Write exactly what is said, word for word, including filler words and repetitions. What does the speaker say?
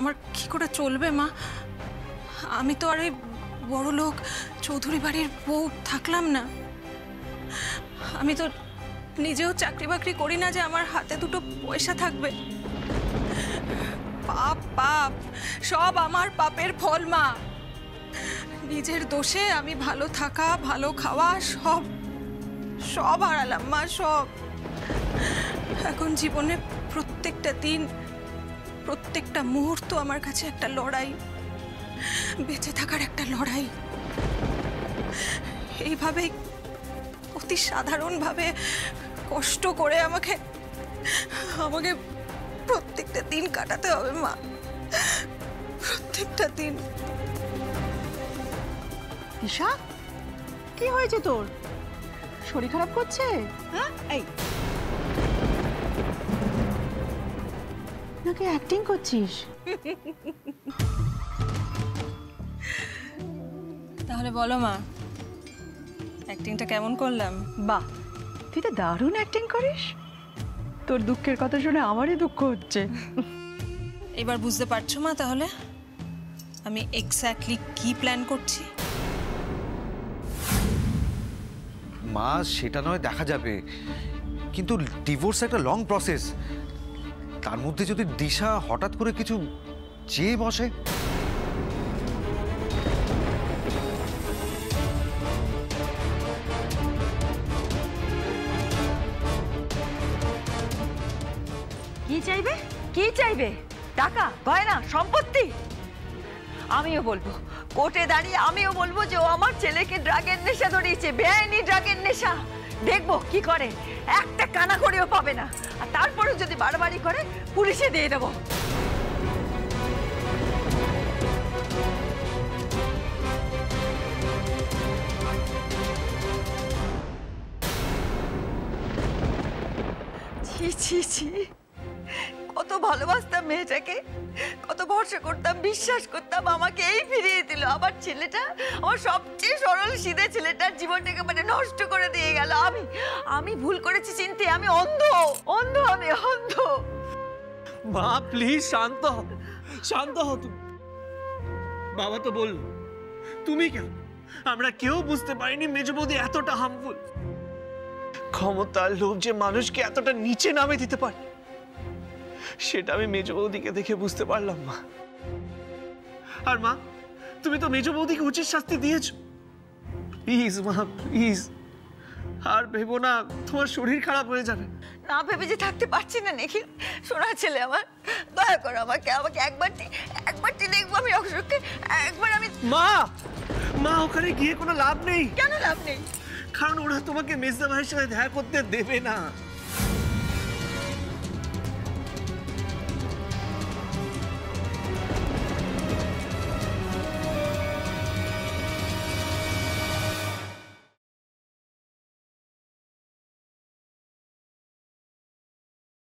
আমার কি করে চলবে মা? আমি তো আর এই বড় লোক চৌধুরী বাড়ির বউ থাকলাম না। আমি তো নিজেও চাকরি বাকরি করি না যে আমার হাতে দুটো পয়সা থাকবে। পাপ পাপ, সব আমার পাপের ফল মা। নিজের দোষে আমি ভালো থাকা, ভালো খাওয়া সব সব হারালাম মা, সব। এখন জীবনে প্রত্যেকটা দিন, প্রত্যেকটা মুহূর্ত আমার কাছে একটা লড়াই, বেঁচে থাকার একটা লড়াই। এইভাবেই অতি সাধারণভাবে কষ্ট করে আমাকে আমাকে প্রত্যেকটা দিন কাটাতে হবে মা, প্রত্যেকটা দিন। ঈশা, কি হয়েছে তোর? শরীর খারাপ করছে? হ্যাঁ, এই নাকি অ্যাক্টিং করছিস? তাহলে বলো মা, অ্যাক্টিংটা কেমন করলাম? বাহ, তুই তো দারুণ অ্যাক্টিং করিস। তোর দুঃখের কথা শুনে আমারই দুঃখ হচ্ছে। এবার বুঝতে পারছো মা তাহলে আমি এক্স্যাক্টলি কি প্ল্যান করছি? মা সেটা নয় দেখা যাবে, কিন্তু ডিভোর্স একটা লং প্রসেস। তার মধ্যে যদি দিশা হঠাৎ করে কিছু চেয়ে বসে, কি চাইবে? কি চাইবে? টাকা, গয়না, সম্পত্তি? আমিও বলবো, কোর্টে দাঁড়িয়ে আমিও বলবো যে ও আমার ছেলেকে ড্রাগের নেশা ধরিয়েছে, বেআইনি ড্রাগের নেশা। দেখবো কি করে, একটা কানা করেও পাবে না। আর তারপরে যদি বাড়াবাড়ি করে পুলিশে দিয়ে দেবো। ছি ছি ছি, কত ভালোবাসতাম মেয়েটাকে, কত ভরসা করতাম, বিশ্বাস করতাম। আমাকে এই ফিরিয়ে দিল। আমার ছেলেটা, আমার সবচেয়ে সরল সিধে ছেলেটার জীবনটাকে মানে নষ্ট করে দিয়ে গেল। আমি আমি ভুল করেছি চিনতে। আমি অন্ধ, অন্ধ, আমি অন্ধ। মা প্লিজ শান্ত হও, শান্ত হও তুমি। বাবা তো বলল, তুমি কেন? আমরা কেউ বুঝতে পারিনি মেজ বৌদি এতটা হার্মফুল। ক্ষমতার লোভ যে মানুষকে এতটা নিচে নামে দিতে পারে, সেটা আমি মেজ বৌদিকে দেখে বুঝতে পারলাম মা। আর মা, তুমি তো মেজ বৌদিকে উচিত শাস্তি দিয়েছো। প্লিজ মা, প্লিজ আর ভেবো না তোমার শরীর খারাপ হয়ে যাবে। না ভেবে যে থাকতে পারছি না নিখিল। সোনা ছেলে আমার, দয়া করো আমাকে, আমাকে একবারটি একবারটি দেখবো আমি অশোককে। একবার আমি। মা, মা ওখানে গিয়ে কোনো লাভ নেই। কেন লাভ নেই? কারণ ওরা তোমাকে মেজদা ভাইয়ের সাথে দেখা করতে দেবে না।